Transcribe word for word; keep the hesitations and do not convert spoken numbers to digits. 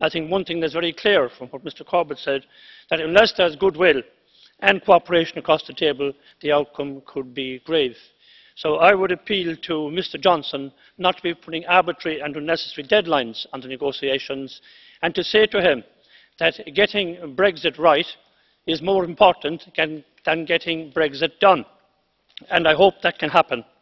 I think one thing that's very clear from what Mr Corbett said, that unless there's goodwill and cooperation across the table, the outcome could be grave. So I would appeal to Mr Johnson not to be putting arbitrary and unnecessary deadlines on the negotiations, and to say to him that getting Brexit right is more important than, than getting Brexit done. And I hope that can happen.